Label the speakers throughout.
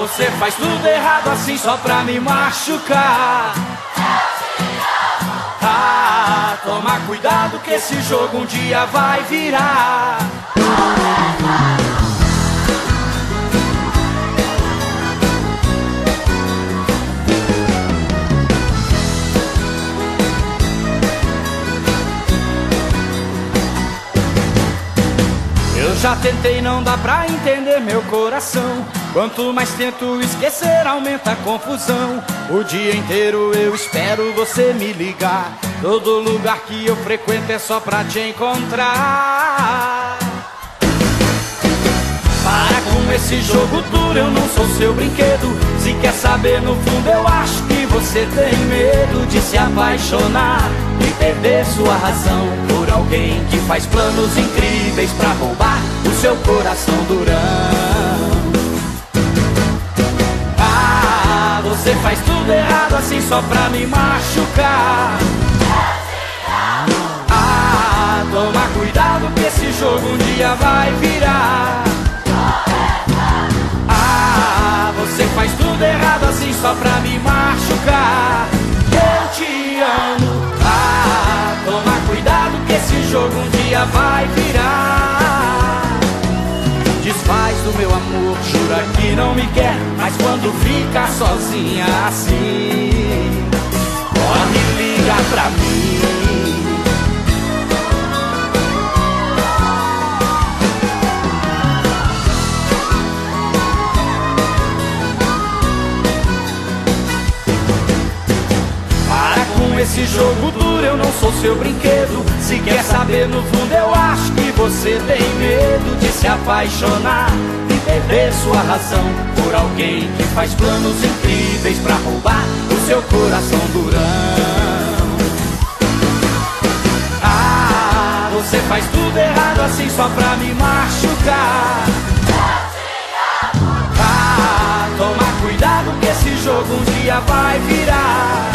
Speaker 1: você faz tudo errado assim só pra me machucar. Ah, toma cuidado que esse jogo um dia vai virar. Eu já tentei, não dá pra entender meu coração. Quanto mais tento esquecer, aumenta a confusão. O dia inteiro eu espero você me ligar. Todo lugar que eu frequento é só pra te encontrar. Para com esse jogo duro, eu não sou seu brinquedo. Se quer saber, no fundo eu acho que você tem medo de se apaixonar e perder sua razão por alguém que faz planos incríveis pra roubar o seu coração durão. Ah, você faz tudo errado assim só pra me machucar. Ah, toma cuidado que esse jogo um dia vai virar. Ah, você faz tudo errado assim só pra me machucar. Eu te amo. Ah, toma cuidado que esse jogo um dia vai virar. Desfaz do meu amor, jura que não me quer, mas quando fica sozinha assim, corre e liga pra mim. Esse jogo duro, eu não sou seu brinquedo. Se quer saber, no fundo eu acho que você tem medo de se apaixonar e perder sua razão por alguém que faz planos incríveis pra roubar o seu coração durão. Ah, você faz tudo errado assim só pra me machucar. Ah, toma cuidado que esse jogo um dia vai virar.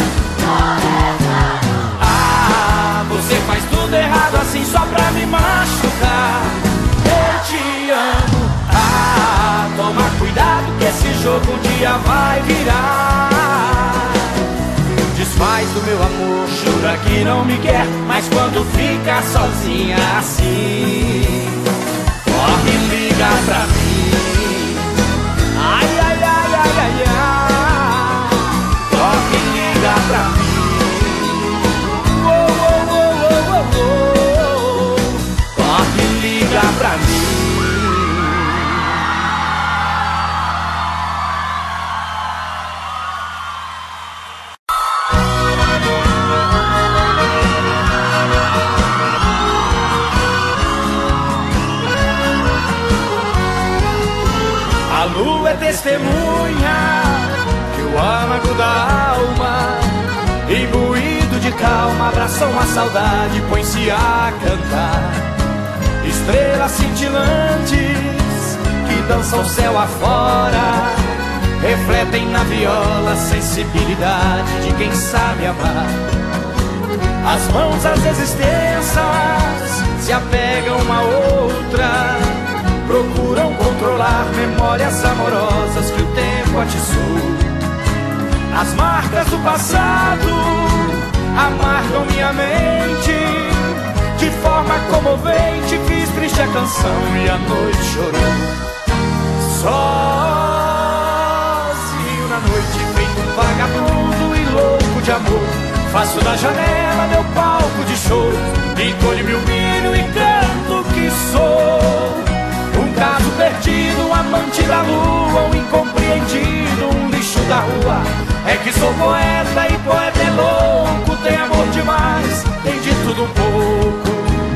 Speaker 1: Você faz tudo errado assim só pra me machucar. Eu te amo. Ah, toma cuidado que esse jogo um dia vai virar. Desfaz do meu amor, jura que não me quer, mas quando fica sozinha assim, corre e liga pra mim. Ai, ai, ai, ai, ai, ai. Corre e liga pra mim. Corre e liga pra mim. A lua é testemunha que o âmago da alma, imbuído de calma, abraçou uma saudade, põe-se a cantar. Estrelas cintilantes que dançam o céu afora, refletem na viola a sensibilidade de quem sabe amar. As mãos às existências se apegam uma à outra, procuram controlar memórias amorosas que o tempo atiçou. As marcas do passado amargam minha mente, de forma comovente fiz triste a canção e a noite chorou. Sozinho na noite, feito um vagabundo e louco de amor, faço da janela meu palco de show, encolho meu milho e canto que sou um caso perdido, um amante da lua, um incompreendido, um lixo da rua. É que sou poeta e poeta é louco, tem amor demais, tem de tudo um pouco.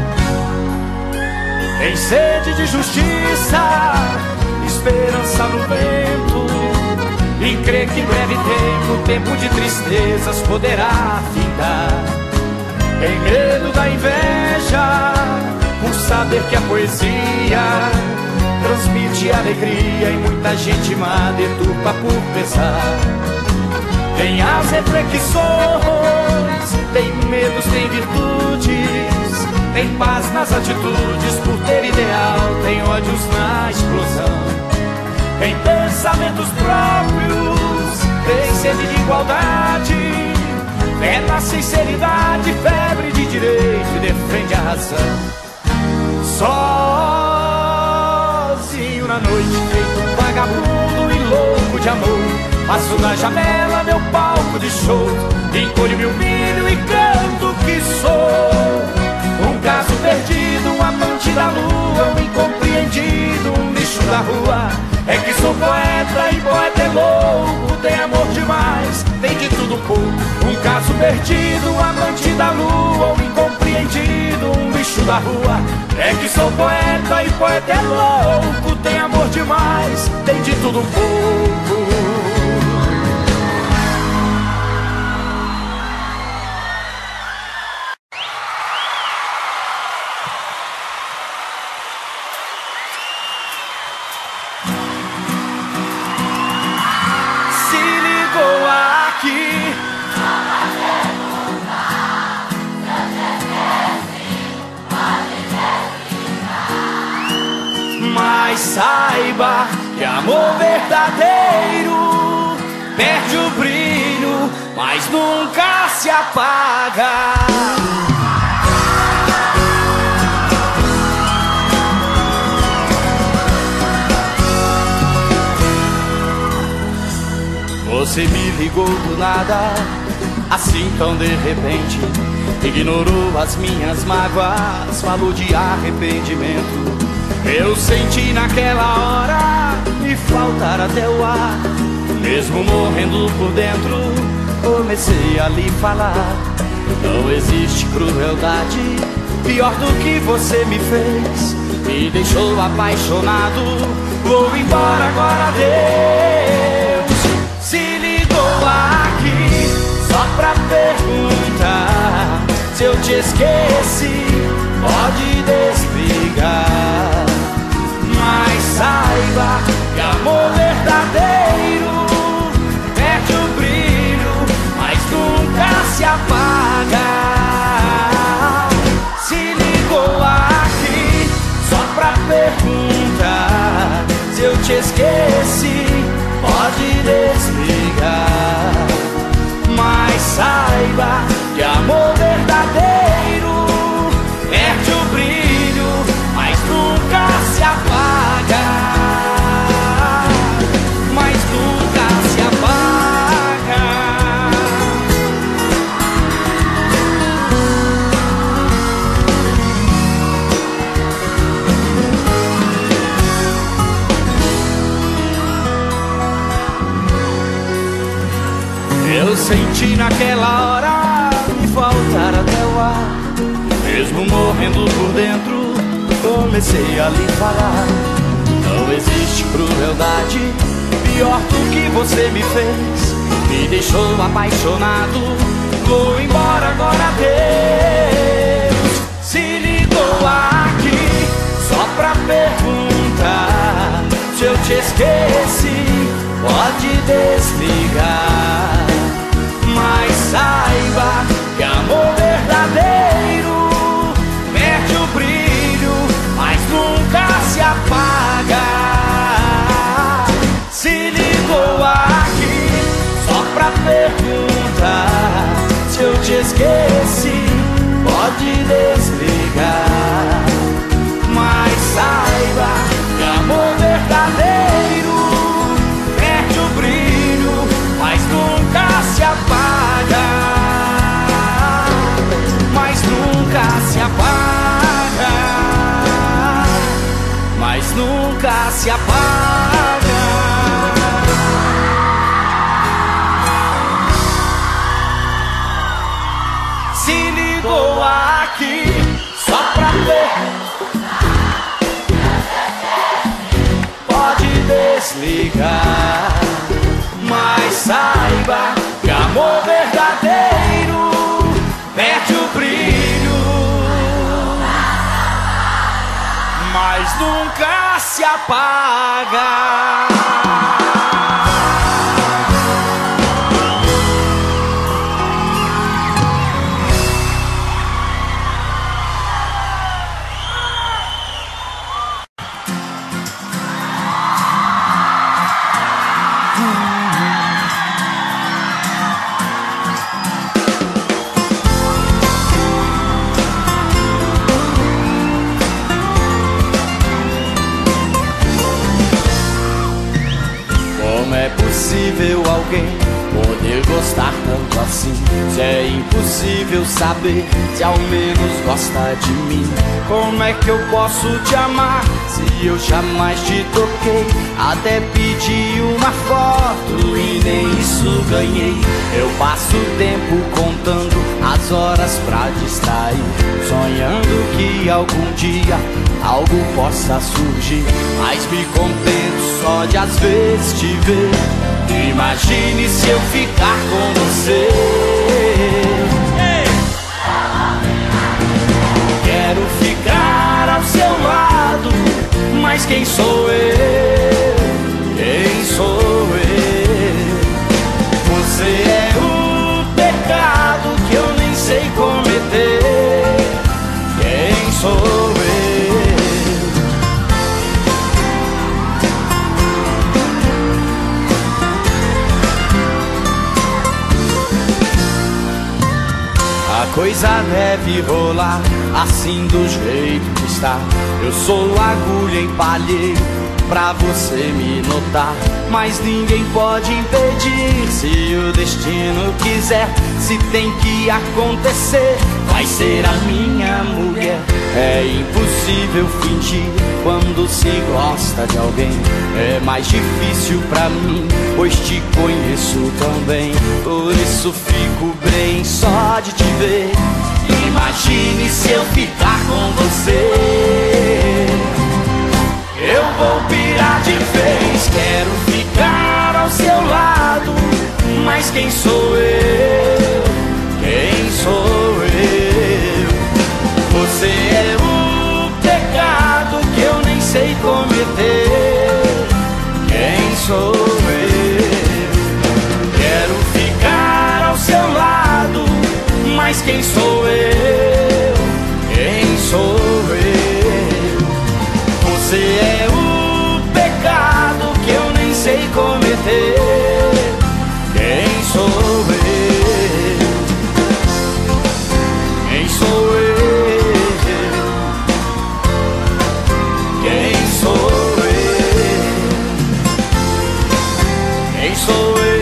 Speaker 1: Em sede de justiça, esperança no vento, e crê que em breve tempo de tristezas poderá findar. Tem medo da inveja, por saber que a poesia transmite alegria e muita gente má deturpa por pesar. Tem as reflexões, tem medos, tem virtudes, tem paz nas atitudes por ter ideal, tem ódios na explosão. Quem pensa pensamentos próprios, tem sede de igualdade, fé na sinceridade, febre de direito e defende a razão. Sozinho na noite, feito um vagabundo e louco de amor, passo na janela meu palco de show, encolho meu milho e canto que sou um caso perdido, um amante da lua, um incompreendido, um lixo da rua. É que sou poeta e poeta é louco, tem amor demais, tem de tudo um pouco. Um caso perdido, um amante da lua, um incompreendido, um lixo da rua. É que sou poeta e poeta é louco, tem amor demais, tem de tudo um pouco. Mas saiba que amor verdadeiro perde o brilho, mas nunca se apaga. Você me ligou do nada, assim tão de repente, ignorou as minhas mágoas, falou de arrependimento. Eu senti naquela hora me faltar até o ar, mesmo morrendo por dentro, comecei a lhe falar. Não existe crueldade pior do que você me fez, me deixou apaixonado, vou embora agora, Deus. Se ligou aqui só pra perguntar se eu te esqueci, pode desligar. Mas saiba que amor verdadeiro perde o brilho, mas nunca se apaga. Se ligou aqui só pra perguntar se eu te esqueci, pode desligar. Mas saiba que amor verdadeiro perde o brilho, mas nunca se apaga. Mas nunca se apaga. Eu senti naquela hora me faltar até o ar, mesmo morrendo por dentro, comecei a lhe falar. Não existe crueldade pior do que você me fez, me deixou apaixonado, vou embora agora, Deus. Se ligou aqui só pra perguntar se eu te esqueci, pode desligar. Mas saiba que amor verdadeiro perde o brilho, mas nunca se apaga. Se ligou aqui só pra perguntar se eu te esqueci, pode desligar. Mas saiba que amor verdadeiro perde o brilho, mas nunca se apaga. Mas nunca se apaga. Mas nunca se apaga. Se ligou aqui só pra perguntar, pode desligar. Mas saiba que amor verdadeiro perde o brilho, mas nunca se apaga. Como é possível alguém poder gostar tanto assim? Se é impossível saber se ao menos gosta de mim. Como é que eu posso te amar se eu jamais te toquei? Até pedi uma foto e nem isso ganhei. Eu passo o tempo contando as horas pra distrair, sonhando que algum dia algo possa surgir. Mas me contento só de às vezes te ver. Imagine se eu ficar com você. Quero ficar ao seu lado, mas quem sou eu? Quem sou eu? Você é um pecado que eu nem sei cometer. Quem sou eu? A coisa deve rolar assim do jeito que está. Eu sou agulha em palheiro pra você me notar, mas ninguém pode impedir. Se o destino quiser, se tem que acontecer, vai ser a minha mulher. É impossível fingir quando se gosta de alguém. É mais difícil pra mim, pois te conheço tão bem. Por isso fico bem só de te ver. Imagine se eu ficar com você. Eu vou pirar de vez. Quero ficar ao seu lado, mas quem sou eu? Quem sou eu? Você é um pecado que eu nem sei cometer. Quem sou eu? Quero ficar ao seu lado, mas quem sou eu? Quem sou eu? Você é um pecado que eu nem sei cometer. Quem sou eu? Quem sou eu? Quem sou eu? Quem sou eu?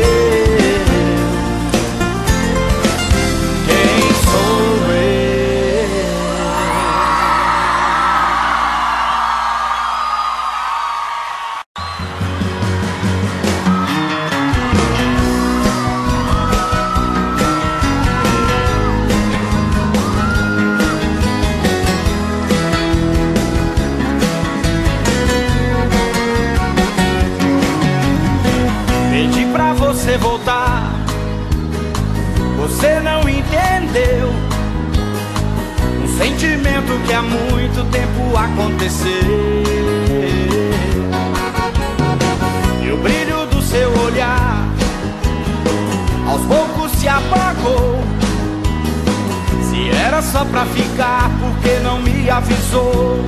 Speaker 1: Você voltar, você não entendeu um sentimento que há muito tempo aconteceu. E o brilho do seu olhar aos poucos se apagou. Se era só pra ficar, por que não me avisou?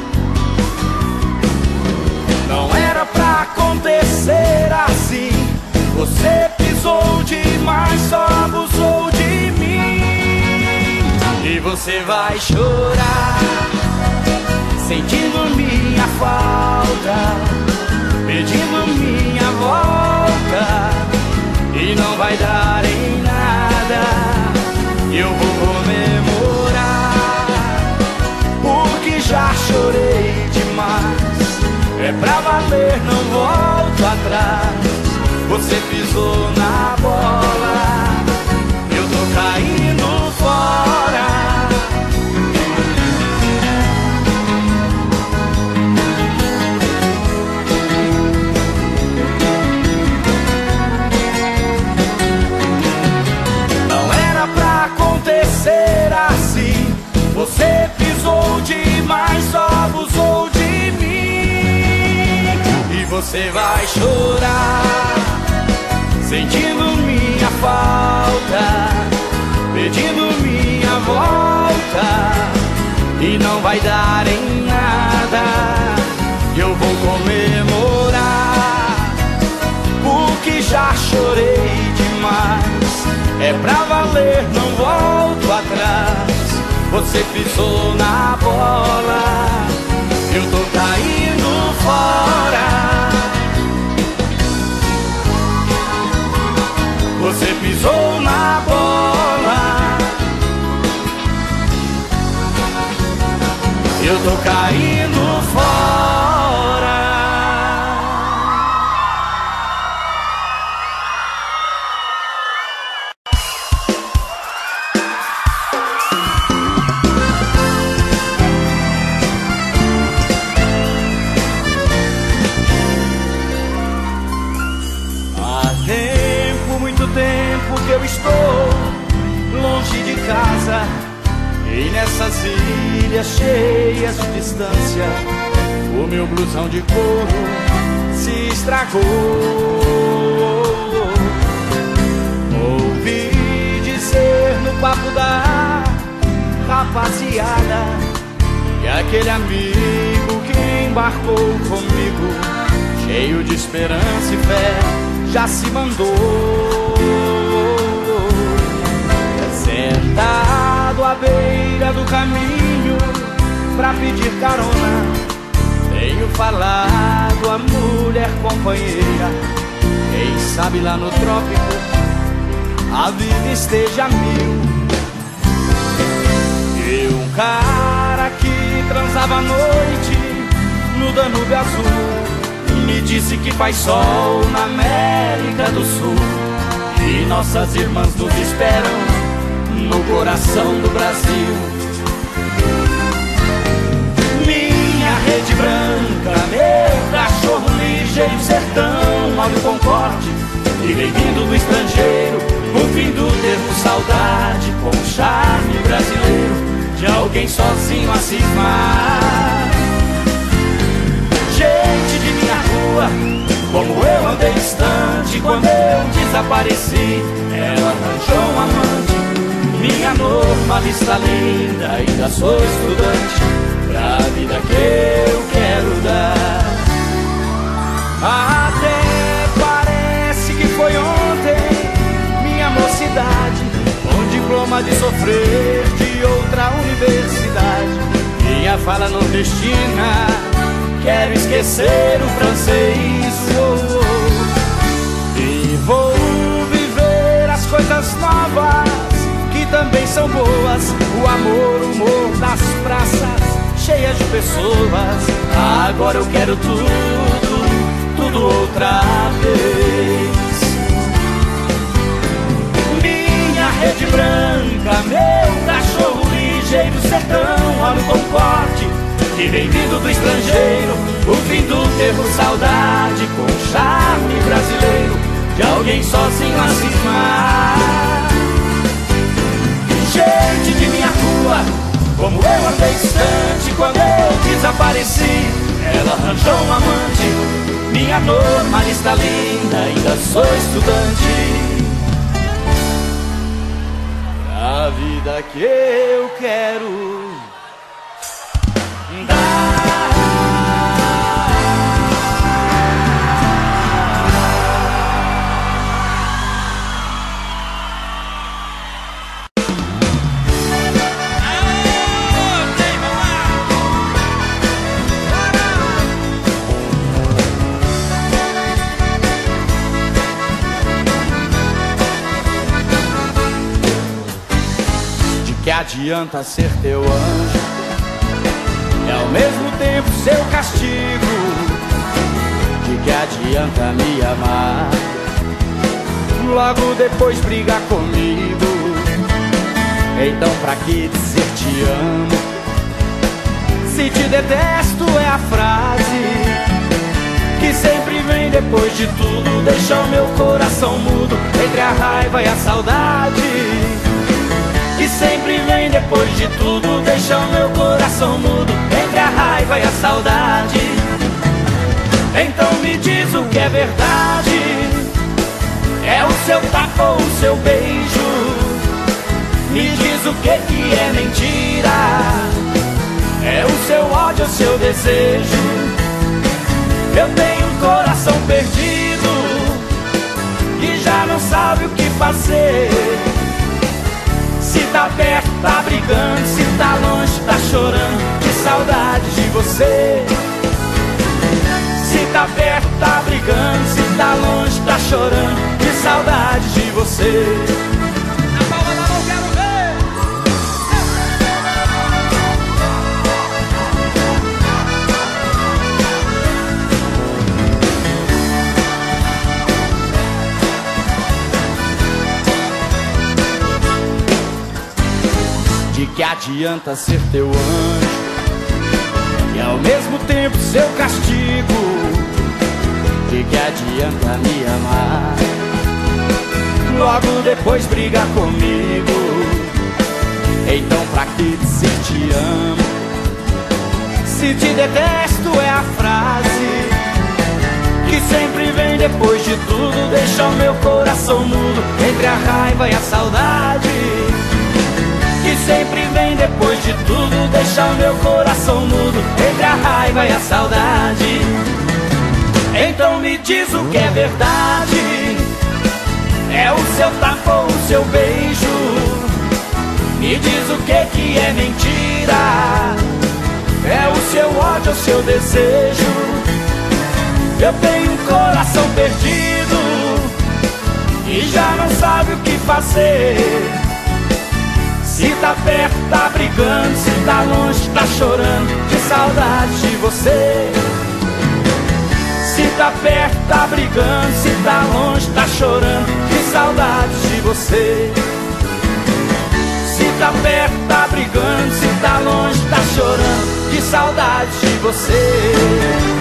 Speaker 1: Não era pra acontecer assim. Você pisou demais, só abusou de mim. E você vai chorar, sentindo minha falta, pedindo minha volta, e não vai dar em nada. Eu vou comemorar, porque já chorei demais. É pra valer, não volto atrás. Você pisou na bola, eu tô caindo fora. Não era pra acontecer assim. Você pisou demais, só abusou de mim. E você vai chorar, sentindo minha falta, pedindo minha volta, e não vai dar em nada. Eu vou comemorar, porque já chorei demais. É pra valer, não volto atrás. Você pisou na bola, eu tô caindo fora. tô caindo fora. Há tempo, muito tempo que eu estou longe de casa, e nessas ilhas cheias de distância, o meu blusão de couro se estragou. Ouvi dizer no papo da rapaziada que aquele amigo que embarcou comigo, cheio de esperança e fé, já se mandou. Sentado à beira do caminho pra pedir carona, tenho falado a mulher companheira. Quem sabe lá no trópico a vida esteja a mil. E um cara que transava à noite no Danúbio Azul me disse que faz sol na América do Sul, e nossas irmãs nos esperam no coração do Brasil. Minha rede branca, meu cachorro ligeiro, sertão, Áureo Concorde, e vem vindo do estrangeiro, o fim do termo saudade, com o charme brasileiro de alguém sozinho a cismar. Gente de minha rua, como eu andei distante quando eu desapareci, ela arranjou um amante. Minha normalista linda, ainda sou estudante pra vida que eu quero dar. Até parece que foi ontem minha mocidade, com diploma de sofrer de outra universidade. Minha fala nordestina, quero esquecer o francês. E vou viver as coisas novas que também são boas, o amor, o humor das praças cheias de pessoas. Agora eu quero tudo, tudo outra vez. Minha rede branca, meu cachorro ligeiro, sertão, Áureo Concorde, que vem vindo do estrangeiro, o fim do termo saudade, com o charme brasileiro de alguém sozinho a cismar. Gente de minha rua, como eu andei distante quando eu desapareci, ela arranjou um amante. Minha normalista linda, ainda sou estudante da vida que eu quero dar. Que adianta ser teu anjo, é ao mesmo tempo seu castigo. De que adianta me amar, logo depois brigar comigo. Então pra que dizer te amo, se te detesto é a frase que sempre vem depois de tudo. Deixa o meu coração mudo entre a raiva e a saudade, que sempre vem depois de tudo. Deixa o meu coração mudo entre a raiva e a saudade. Então me diz o que é verdade, é o seu tapa ou o seu beijo? Me diz o que é mentira, é o seu ódio ou seu desejo? Eu tenho um coração perdido que já não sabe o que fazer. Se tá perto, tá brigando, se tá longe, tá chorando de saudade de você. Se tá perto, tá brigando, se tá longe, tá chorando de saudade de você. Na palma da mão quero ver. adianta ser teu anjo e ao mesmo tempo seu castigo? De que adianta me amar, logo depois brigar comigo? Então pra que dizer te amo, se te detesto? É a frase que sempre vem depois de tudo, deixa o meu coração mudo entre a raiva e a saudade. Que sempre vem depois de tudo, deixa o meu coração mudo entre a raiva e a saudade. Então me diz o que é verdade, é o seu tapa ou o seu beijo? Me diz o que é mentira, é o seu ódio ou o seu desejo? Eu tenho um coração perdido e já não sabe o que fazer. Se tá perto, tá brigando, se tá longe, tá chorando de saudade de você. Se tá perto, tá brigando, se tá longe, tá chorando de saudade de você. Se tá perto, tá brigando, se tá longe, tá chorando de saudade de você.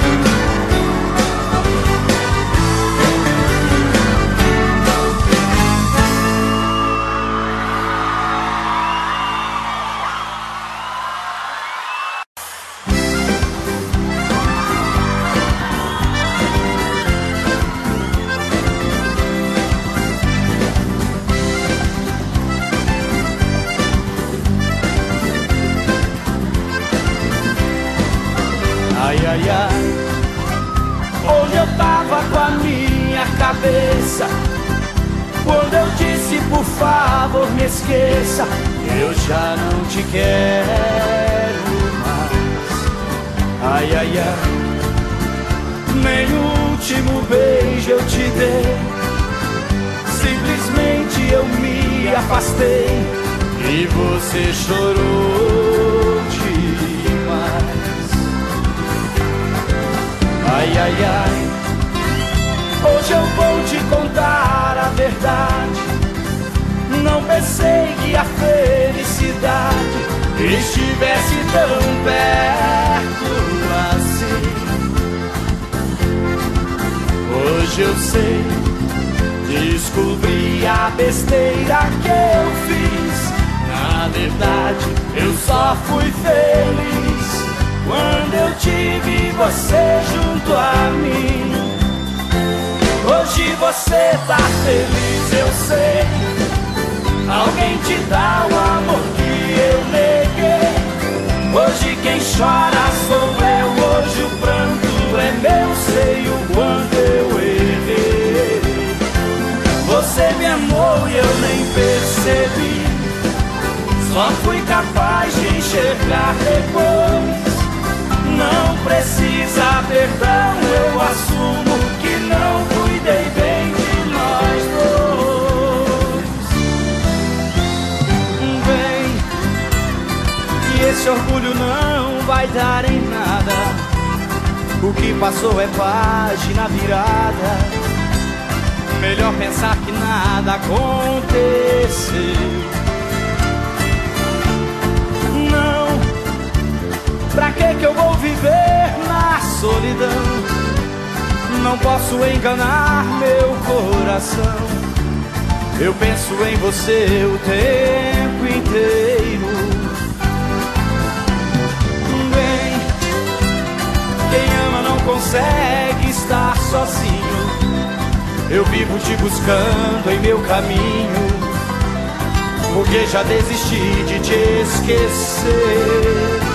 Speaker 1: Ai, ai, ai, onde eu tava com a minha cabeça quando eu disse por favor me esqueça? Eu já não te quero mais. Ai, ai, ai, nem o último beijo eu te dei, simplesmente eu me afastei e você chorou demais. Ai, ai, ai, hoje eu vou te contar a verdade. Não pensei que a felicidade estivesse tão perto assim. Hoje eu sei, descobri a besteira que eu fiz. Na verdade, eu só fui feliz quando eu tive você junto a mim. Hoje você tá feliz, eu sei. Alguém te dá o amor que eu neguei. Hoje quem chora sou eu, hoje o pranto é meu. Sei o quanto eu errei. Você me amou e eu nem percebi, só fui capaz de enxergar depois. Não precisa perdão, eu assumo que não cuidei bem de nós dois. Vem, e esse orgulho não vai dar em nada. O que passou é página virada. Melhor pensar que nada aconteceu. Pra que eu vou viver na solidão? Não posso enganar meu coração. Eu penso em você o tempo inteiro. Bem, quem ama não consegue estar sozinho. Eu vivo te buscando em meu caminho, porque já desisti de te esquecer.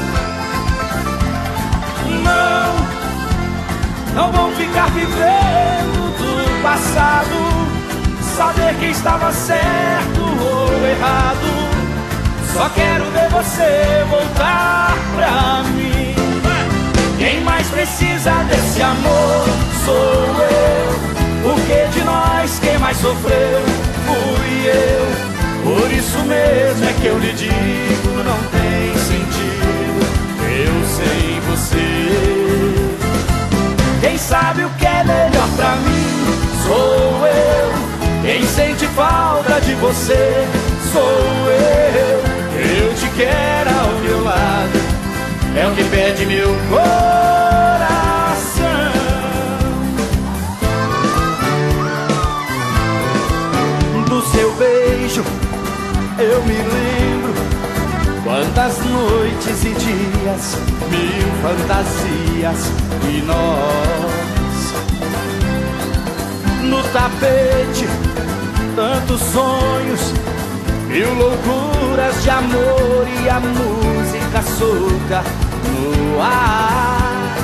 Speaker 1: Não vou ficar vivendo do passado, saber quem estava certo ou errado. Só quero ver você voltar pra mim. Quem mais precisa desse amor sou eu. Porque de nós quem mais sofreu fui eu. Por isso mesmo é que eu lhe digo, não tem sentido eu sem você. Quem sabe o que é melhor pra mim sou eu. Quem sente falta de você sou eu. Eu te que pede meu coração. Do seu beijo eu me lembro, quantas noites e dias, mil fantasias, e nós no tapete, tantos sonhos, mil loucuras de amor, e a música solta no ar.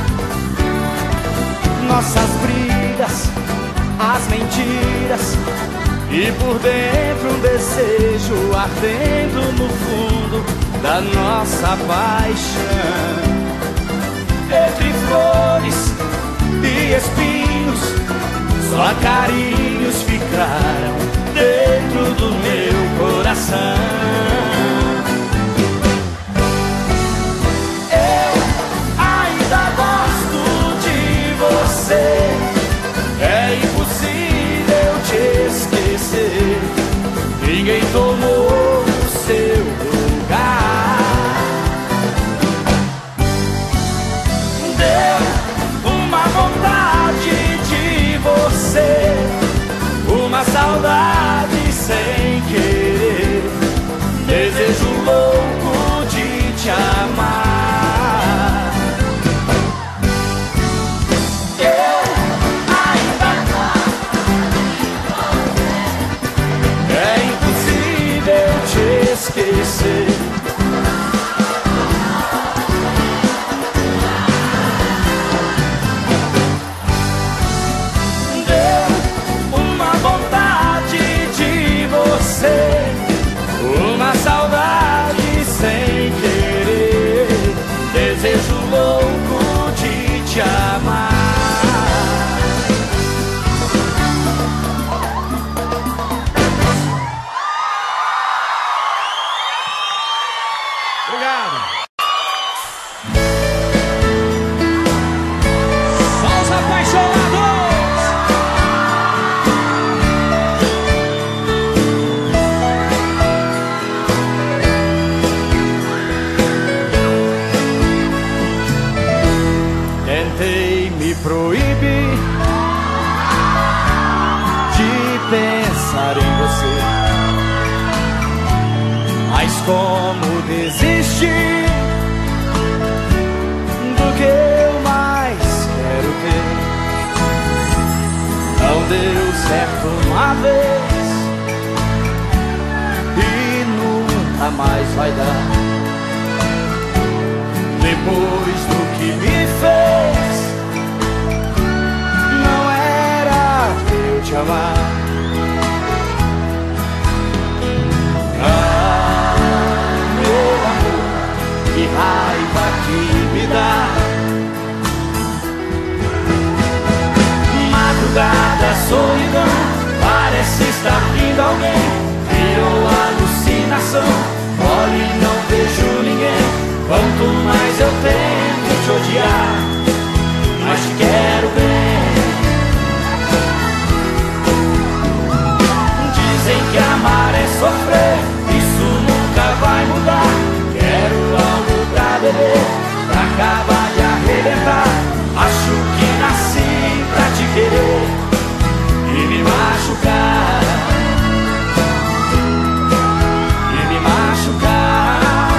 Speaker 1: Nossas brigas, as mentiras, e por dentro um desejo ardendo no fundo da nossa paixão. Entre flores e espinhos, só carinhos ficaram dentro do meu coração. Eu ainda gosto de você, é impossível te esquecer. Ninguém tomou o seu lugar. Deu uma vontade de você, uma saudade sem querer, desejo louco de te amar. Eu ainda gosto de você, é impossível te esquecer. Uma saudade sem querer, desejo louco de te amar. Obrigado. Só os apaixonados. Me proíbe de pensar em você, mas como desistir do que eu mais quero ter? Não deu certo uma vez e nunca mais vai dar. Depois do que me fez, te amar. Ah, meu amor, que raiva que me dá. Madrugada, solidão, parece estar vindo alguém. Virou alucinação, olho e não vejo ninguém. Quanto mais eu tento te odiar, mais te quero bem. Dizem que amar é sofrer, isso nunca vai mudar. Quero algo pra beber, pra acabar de arrebentar. Acho que nasci pra te querer e me machucar, e me machucar.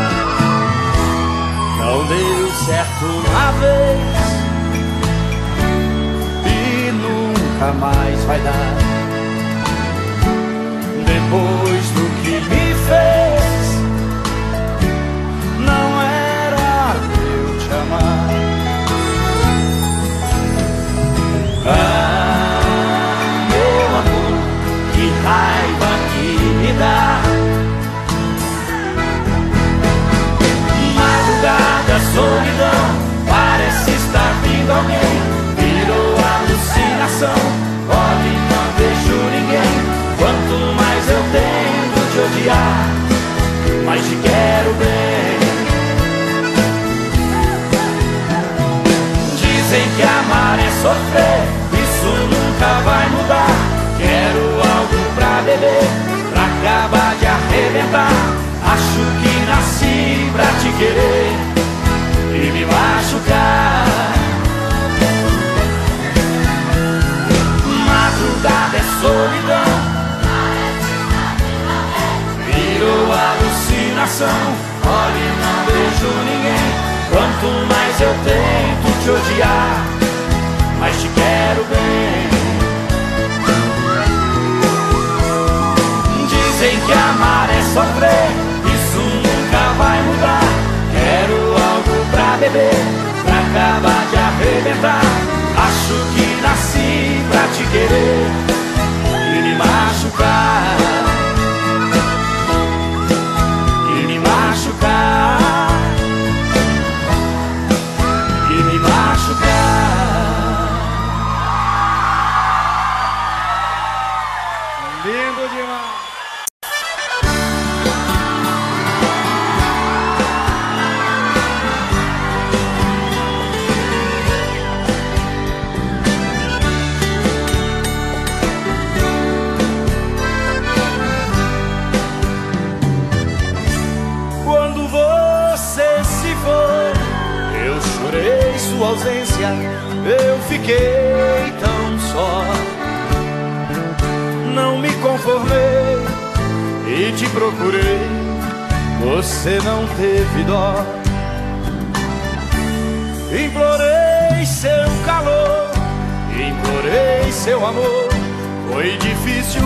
Speaker 1: Não deu certo uma vez e nunca mais vai dar. Depois do que me fez, não era eu te amar. Ah, meu amor, que raiva que me dá. Madrugada, solidão, parece estar vindo alguém. Virou alucinação, olho e não vejo ninguém. Quanto mais eu tento te odiar, mais te quero bem. Dizem que amar é sofrer, isso nunca vai mudar. Quero algo pra beber, pra acabar de arrebentar. Acho que nasci pra te querer machucar. Madrugada é solidão, virou alucinação. Olhe, não vejo ninguém. Quanto mais eu tento te odiar, mais te quero bem. Dizem que amar é sofrer, isso nunca vai mudar. Quero algo pra beber, pra acabar de arrebentar. Acho que nasci pra te querer e me machucar. E me machucar. E me machucar. Lindo demais. Sua ausência, eu fiquei tão só. Não me conformei e te procurei, você não teve dó. Implorei seu calor, implorei seu amor, foi difícil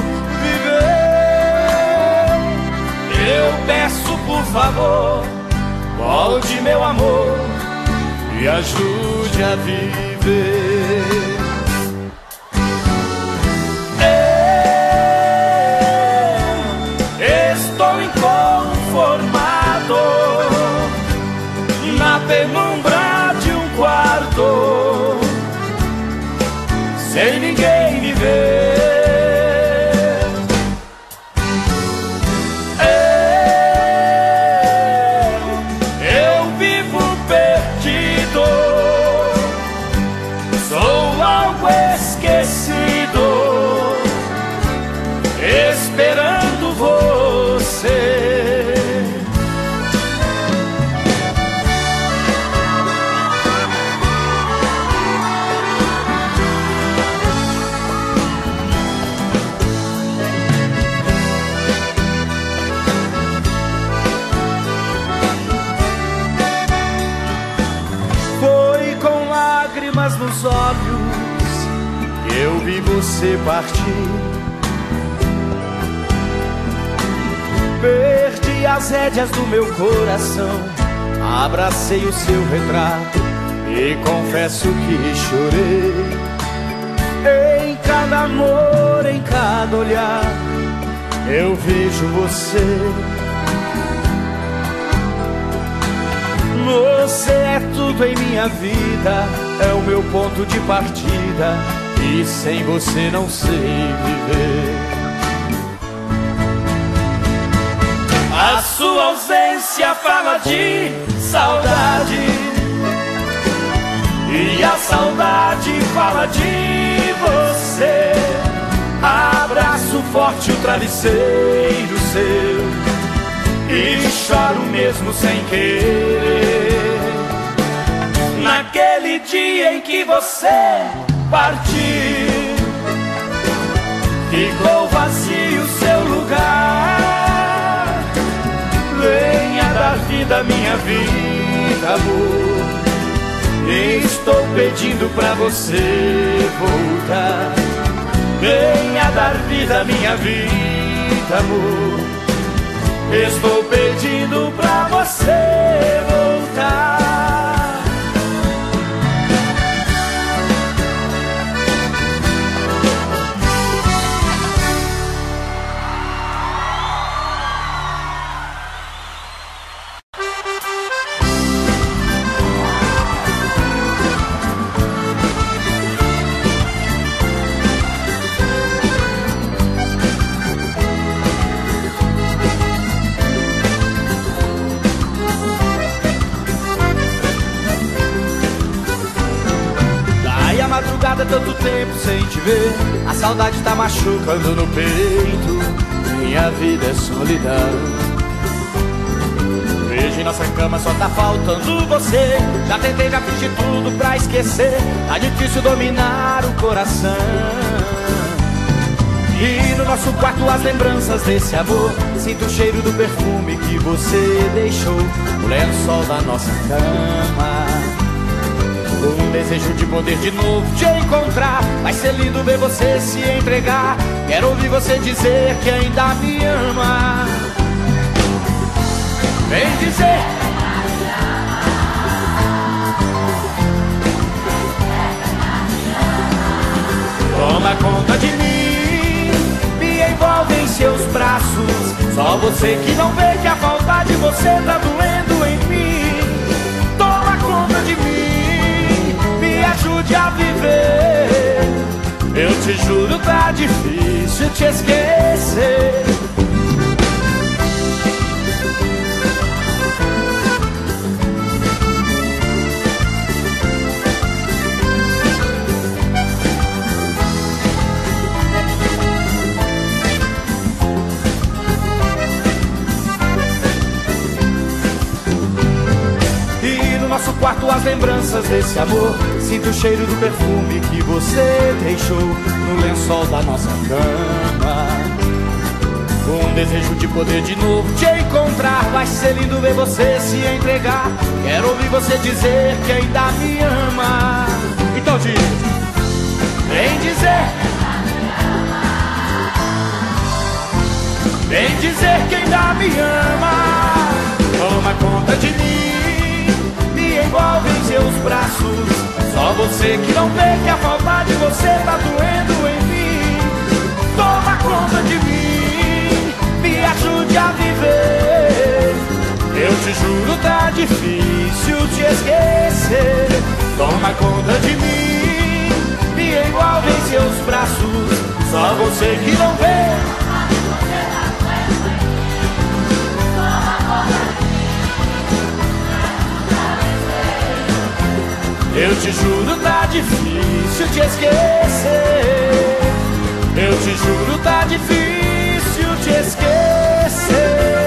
Speaker 1: viver. Eu peço por favor, volte meu amor, me ajude a viver. Eu estou inconformado na penumbra de um quarto, sem ninguém me ver. Esperando você. Foi com lágrimas nos olhos que eu vi você partir. Perdi as rédeas do meu coração, abracei o seu retrato e confesso que chorei. Em cada amor, em cada olhar, eu vejo você. Você é tudo em minha vida, é o meu ponto de partida, e sem você não sei viver. A sua ausência fala de saudade, e a saudade fala de você. Abraço forte o travesseiro seu e choro mesmo sem querer. Naquele dia em que você partiu, ficou vazio seu lugar. Venha dar vida à minha vida, amor. Estou pedindo pra você voltar. Venha dar vida à minha vida, amor. Estou pedindo pra você voltar. Madrugada, tanto tempo sem te ver, a saudade tá machucando no peito. Minha vida é solidão. Hoje em nossa cama só tá faltando você. Já tentei, já fiz de tudo pra esquecer. Tá difícil dominar o coração. E no nosso quarto as lembranças desse amor. Sinto o cheiro do perfume que você deixou no lençol da nossa cama. Um desejo de poder de novo te encontrar. Vai ser lindo ver você se entregar. Quero ouvir você dizer que ainda me ama. Vem dizer. Toma conta de mim, me envolve em seus braços. Só você que não vê que a falta de você tá doendo em mim. Toma conta de mim, me ajude a viver. Eu te juro, tá difícil te esquecer. Nosso quarto as lembranças desse amor. Sinto o cheiro do perfume que você deixou no lençol da nossa cama. Um desejo de poder de novo te encontrar. Vai ser lindo ver você se entregar. Quero ouvir você dizer que ainda me ama. Então diz. Vem dizer. Vem dizer que ainda me ama. Toma conta de mim, envolve em seus braços. Só você que não vê que a falta de você tá doendo em mim. Toma conta de mim, me ajude a viver. Eu te juro, tá difícil te esquecer. Toma conta de mim, me envolve em seus braços. Só você que não vê. Eu te juro, tá difícil te esquecer. Eu te juro, tá difícil te esquecer.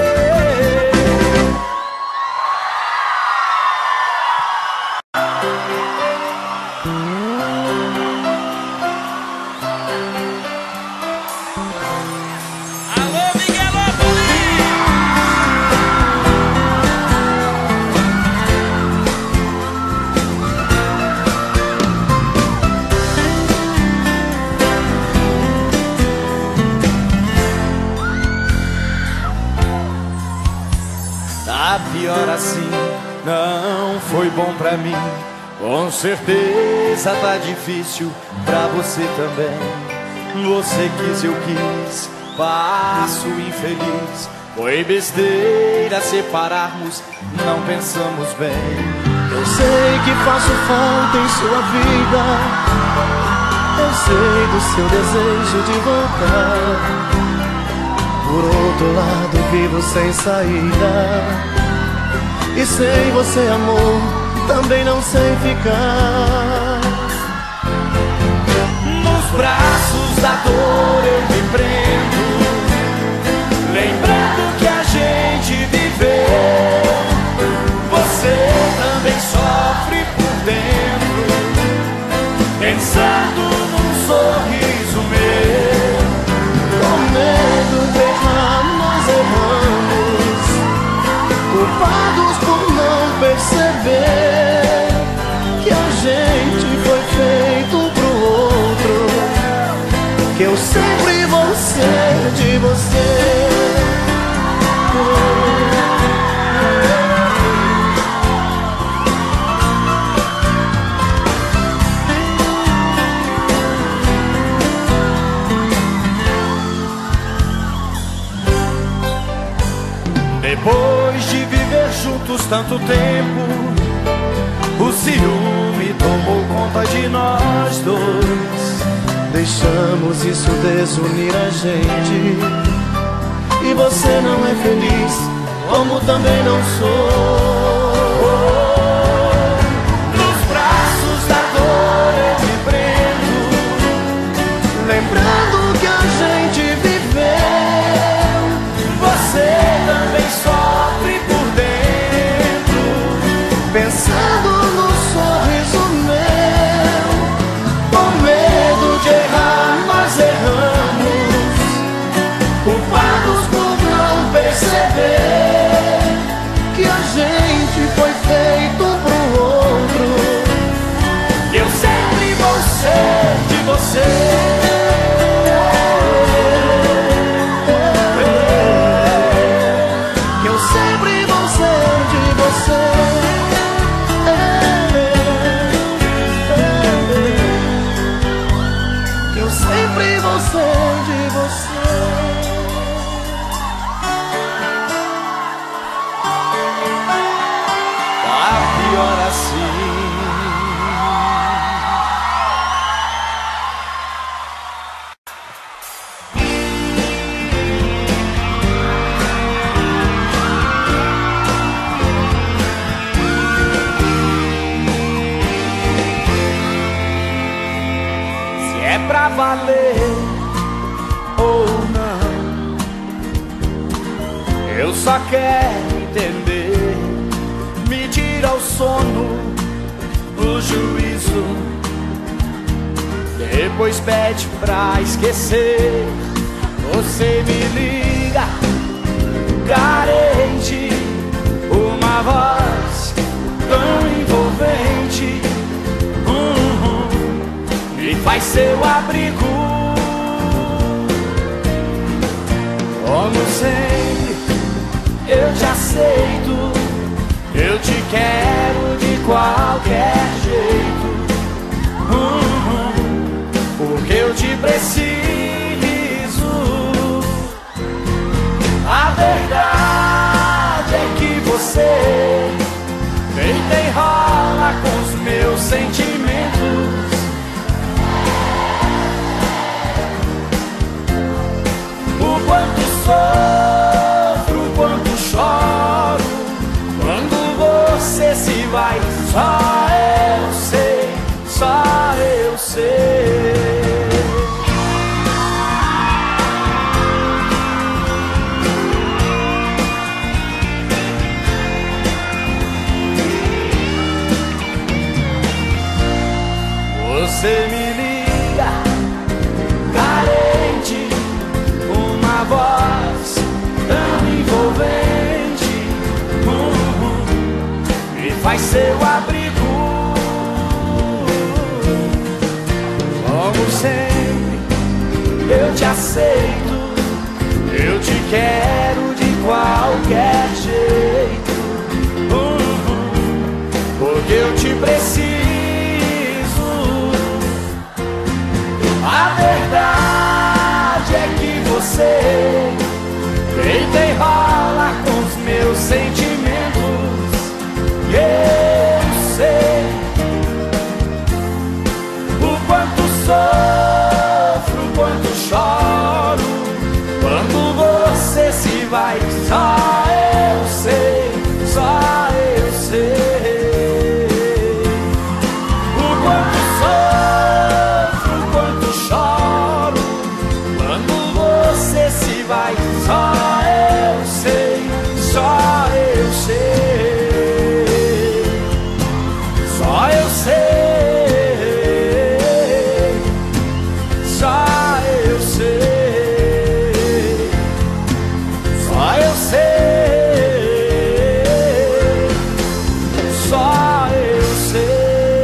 Speaker 1: Pior assim, não foi bom pra mim. Com certeza tá difícil pra você também. Você quis, eu quis, passo infeliz. Foi besteira separarmos, não pensamos bem.
Speaker 2: Eu sei que faço falta em sua vida. Eu sei do seu desejo de voltar. Por outro lado, vivo sem saída. E sem você, amor, também não sei ficar.
Speaker 1: Nos braços da dor eu me prendo, lembrando que a gente viveu. Você também sofre por dentro, pensando num sorriso meu.
Speaker 2: Com medo de errar, nós erramos, culpados por não perceber que a gente foi feito pro outro, que eu sempre vou ser de você.
Speaker 1: Depois de viver juntos tanto tempo, o ciúme tomou conta de nós dois.
Speaker 2: Deixamos isso desunir a gente, e você não é feliz, como também não sou.
Speaker 1: Nos braços da dor eu me prendo,
Speaker 2: lembrando que a gente viveu.
Speaker 1: você também sofre por dentro,
Speaker 2: sempre vou ser de você.
Speaker 1: Pior assim. Se é pra valer ou não, eu só quero entender. Me tira o sono, o juízo, depois pede pra esquecer. Você me liga, carente, uma voz tão envolvente, me faz seu abrigo. Como sempre, eu te aceito. Eu te quero de qualquer jeito, porque eu te preciso. A verdade é que você deita e rola com os meus sentimentos. O quanto sofro, o quanto choro quando você se vai, só eu sei, só eu sei. Você me liga, carente, uma voz tão envolvente, me faz seu abrigo. Como sempre, eu te aceito. Eu te quero de qualquer jeito, porque eu te preciso. A verdade é que você deita e rola com os meus sentimentos. Eu sei o quanto sofro, o quanto choro quando você se vai. Só eu sei, só eu sei. O quanto sofro, o quanto choro quando você se vai. Só eu sei, só eu sei. Só eu sei, só eu sei, só eu sei, só eu sei.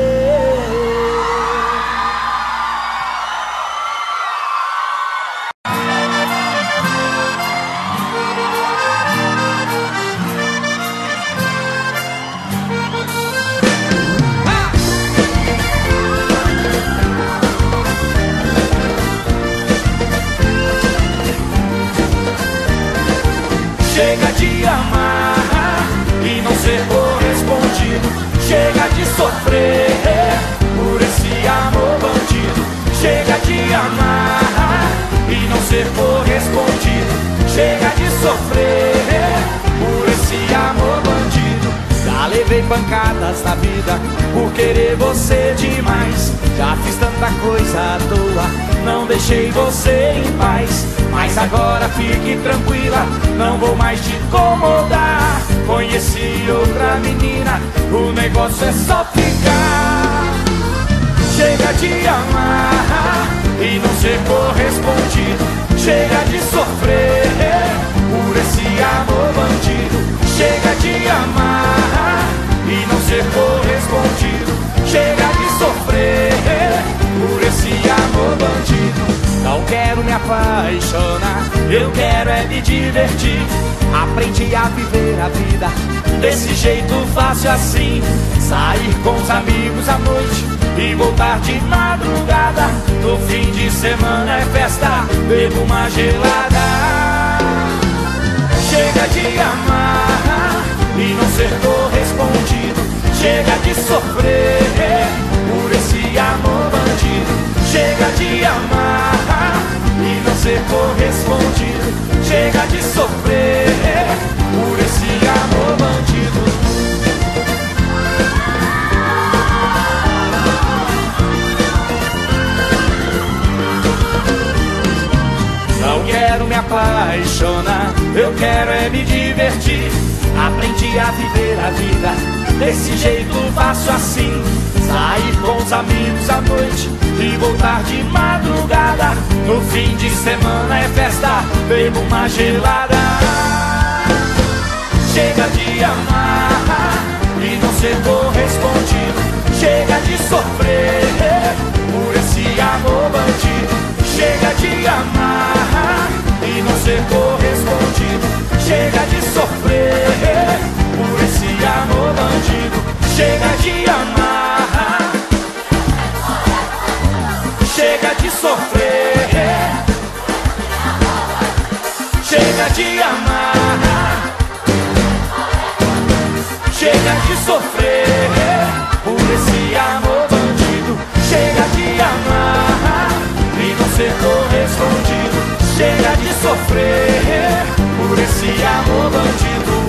Speaker 1: Chega de amar e não ser correspondido. Chega de sofrer por esse amor bandido. Chega de amar e não ser correspondido. Chega de sofrer por esse amor bandido. Já levei pancadas na vida por querer você demais. Já fiz tanta coisa à toa, não deixei você em paz. Mas agora fique tranquila, não vou mais te incomodar. Conheci outra menina, o negócio é só ficar. Chega de amar e não ser correspondido. Chega de sofrer por esse amor bandido. Chega de amar e não ser correspondido. Chega de sofrer por esse amor bandido. Não quero quero me apaixonar, eu quero é me divertir. Aprendi a viver a vida desse jeito fácil assim. Sair com os amigos à noite e voltar de madrugada. No fim de semana é festa, bebo uma gelada. Chega de amar e não ser correspondido. Chega de sofrer por esse amor bandido. Chega de amar e não ser correspondido. Chega de sofrer por esse amor bandido. Não quero me apaixonar, eu quero é me divertir. Aprendi a viver a vida desse jeito fácil assim. Sair com os amigos à noite e voltar de madrugada. No fim de semana é festa, bebo uma gelada. Chega de amar e não ser correspondido. Chega de sofrer por esse amor bandido. Chega de amar e não ser correspondido. Chega de sofrer por esse amor bandido. Chega de amar, chega de sofrer. Chega de amar, chega de sofrer por esse amor bandido. Chega de amar e não ser correspondido. Chega de sofrer por esse amor bandido.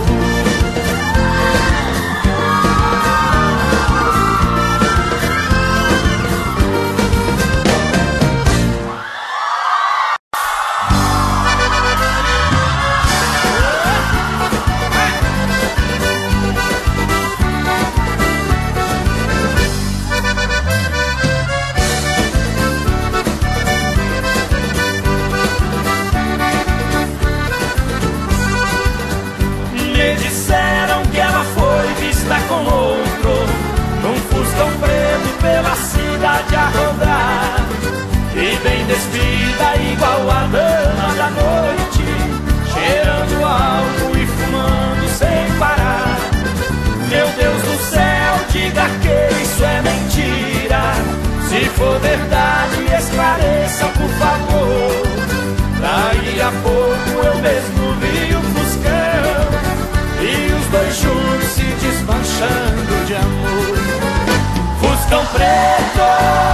Speaker 1: A rodar e bem despida igual a dama da noite, cheirando álcool e fumando sem parar. Meu Deus do céu, diga que isso é mentira. Se for verdade, esclareça por favor. Daí a pouco eu mesmo vi o Fuscão e os dois juntos se desmanchando de amor. Fuscão preto,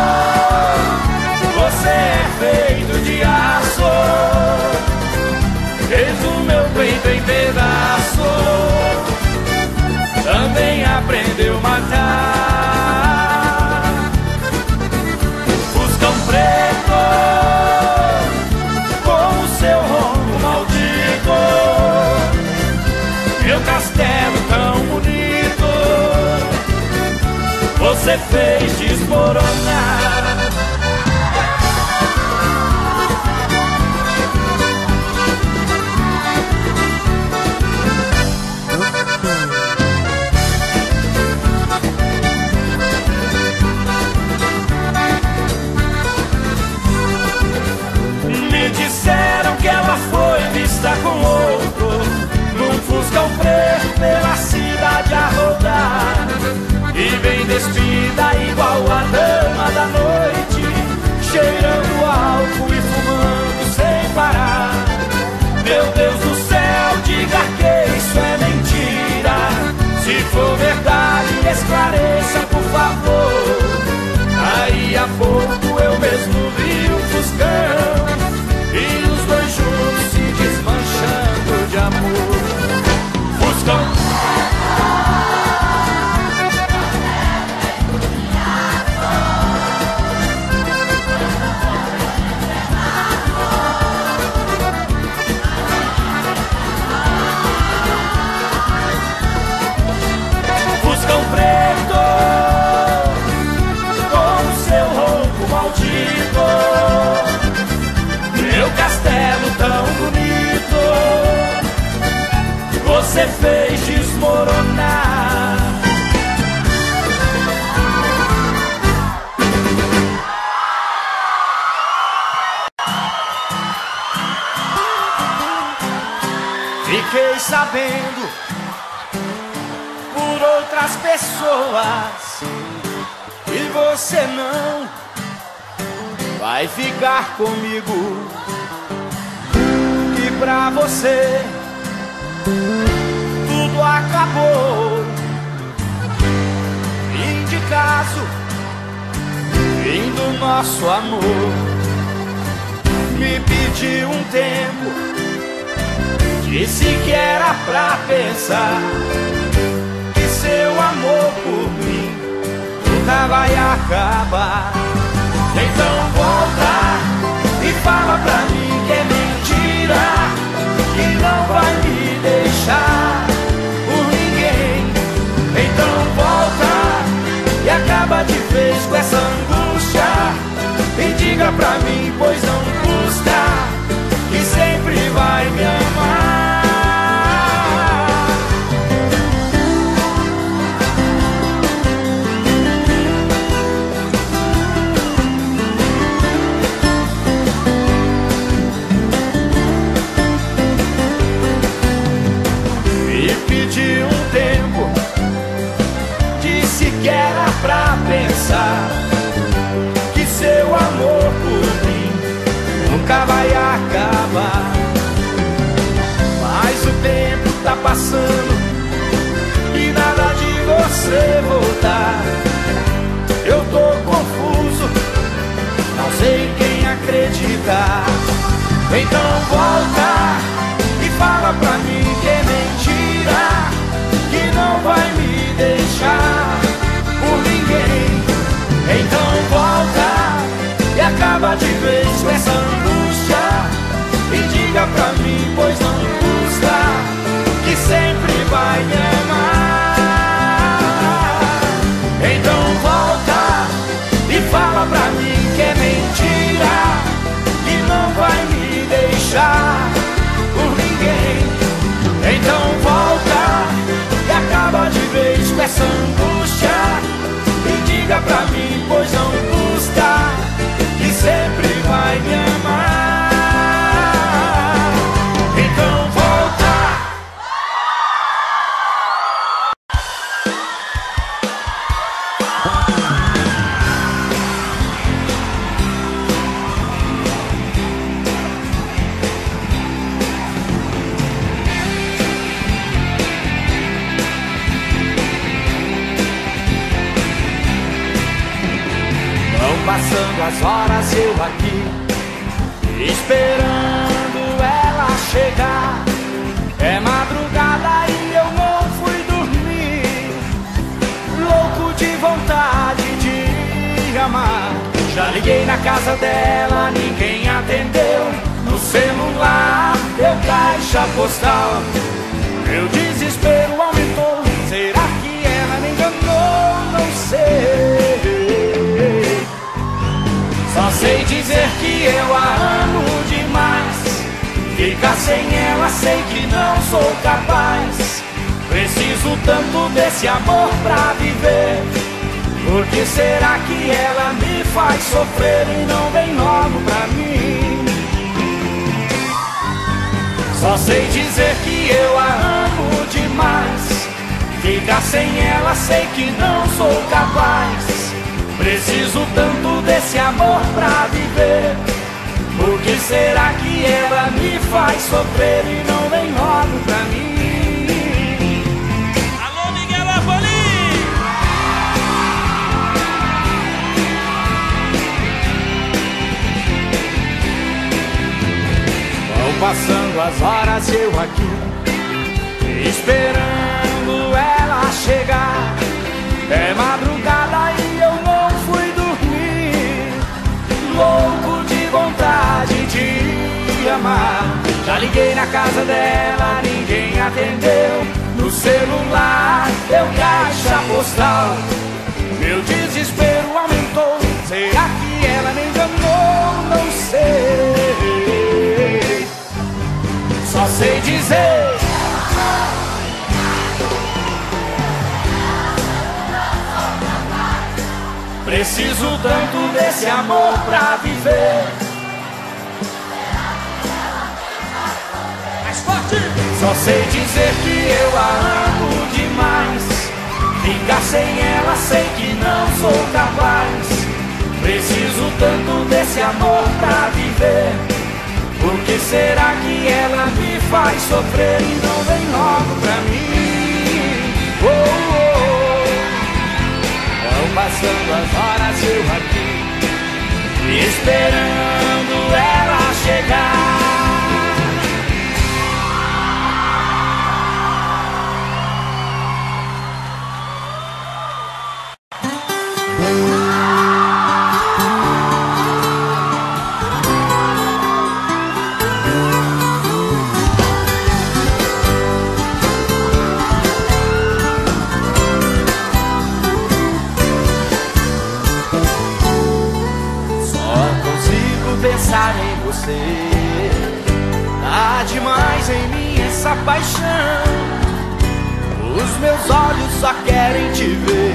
Speaker 1: você é feito de aço, fez o meu peito em pedaço, também aprendeu a matar. Fuscão preto, com o seu ronco maldito, meu castelo tão bonito, você fez desmoronar. Me disseram que ela foi vista com outro, num Fuscão preto pela cidade a rodar, e bem despida igual a dama da noite, cheirando álcool e fumando sem parar. Meu Deus do céu, diga que isso é mentira. Se for verdade, esclareça por favor. Aí a pouco eu mesmo vi o Fuscão e os dois juntos se desmanchando de amor. Fuscão. Você fez desmoronar. Fiquei sabendo por outras pessoas e você não vai ficar comigo, que pra você tudo acabou. Fim de caso, fim do nosso amor. Me pediu um tempo, disse que era pra pensar, que seu amor por mim nunca vai acabar. Então volta e fala pra mim que é mentira, que não vai me deixar por ninguém. Então volta e acaba de vez com essa angústia e diga pra mim, pois não custa, que sempre vai me amar. Pedi um tempo, disse que era pra pensar, que seu amor por mim nunca vai acabar. Mas o tempo tá passando e nada de você voltar. Eu tô confuso, não sei em quem acreditar. Então volta e fala pra mim que é mentira, que não vai me deixar por ninguém. Então volta e acaba de vez com essa angústia e diga pra mim, pois não custa, que sempre vai me amar. Então volta e fala pra mim que é mentira, que não vai me deixar por ninguém. Então volta e acaba de vez com essa angústia e diga pra mim, pois não custa, que sempre vai me amar. Então volta. Passando as horas eu aqui, esperando ela chegar. É madrugada e eu não fui dormir, louco de vontade de amar. Já liguei na casa dela, ninguém atendeu. No celular deu caixa postal. Meu desespero aumentou, será que ela me enganou? Não sei. Só sei dizer que eu a amo demais. Ficar sem ela sei que não sou capaz. Preciso tanto desse amor pra viver. Por que será que ela me faz sofrer e não vem logo pra mim? Só sei dizer que eu a amo demais. Ficar sem ela sei que não sou capaz. Preciso tanto desse amor pra viver. Por que será que ela me faz sofrer e não vem logo pra mim?
Speaker 3: Alô, Miguel Apolim!
Speaker 1: Vão passando as horas eu aqui, esperando ela chegar. É madrugada e eu não fui dormir, louco de vontade de amar. Já liguei na casa dela, ninguém atendeu. No celular deu caixa postal. Meu desespero aumentou, será que ela me enganou? Não sei. Só sei dizer preciso tanto desse amor pra viver.
Speaker 3: Mais forte!
Speaker 1: Só sei dizer que eu a amo demais. Ficar sem ela sei que não sou capaz. Preciso tanto desse amor pra viver. Por que será que ela me faz sofrer e não vem logo pra mim? Oh, oh. Vão passando as horas, eu aqui esperando ela chegar. Pensar em você, tá demais em mim essa paixão. Os meus olhos só querem te ver.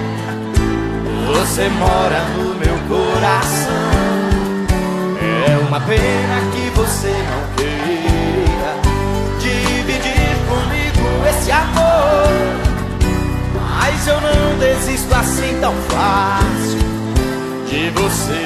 Speaker 1: Você mora no meu coração. É uma pena que você não queira dividir comigo esse amor, mas eu não desisto assim tão fácil de você.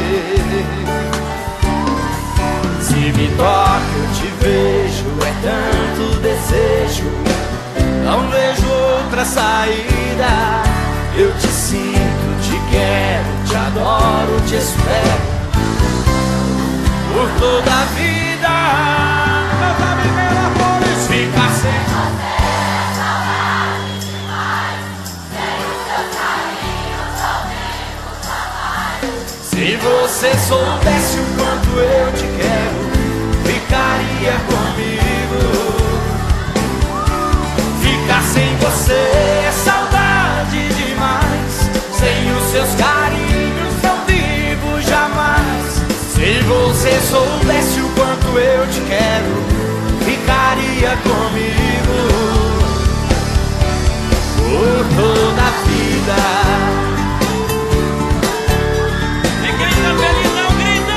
Speaker 1: Se me toca, eu te vejo, é tanto desejo, não vejo outra saída. Eu te sinto, te quero, te adoro, te espero por toda a vida. Canta Mineirópolis, fica sem você, saudade demais. Sem os seus carinhos, ao menos jamais. Se você soubesse o quanto eu te quero, ficaria comigo. Ficar sem você é saudade demais. Sem os seus carinhos não vivo jamais. Se você soubesse o quanto eu te quero, ficaria comigo por toda a vida.
Speaker 3: E grita, felizão, grita!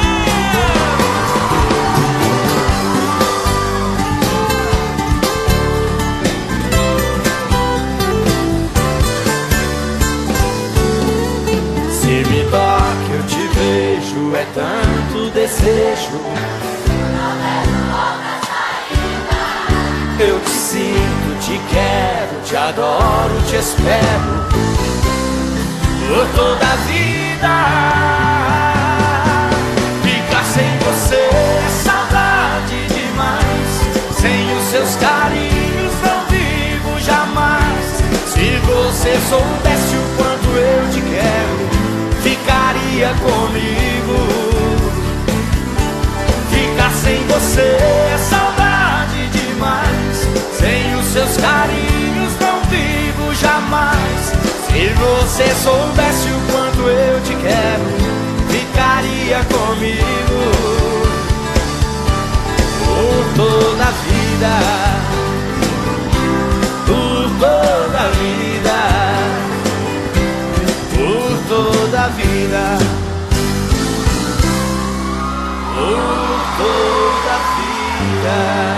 Speaker 1: Se me toca, eu te vejo, é tanto desejo. Não vejo outra saída. Eu te sinto, te quero, te adoro, te espero por toda a vida. Ficar sem você é saudade demais. Sem os seus carinhos não vivo jamais. Se você soubesse o quanto eu te quero, ficaria comigo. Ficar sem você é saudade demais. Sem os seus carinhos não vivo jamais. Se você soubesse o quanto eu te quero, ficaria comigo por toda a vida. Por toda a vida. Por toda a vida. Por toda a vida.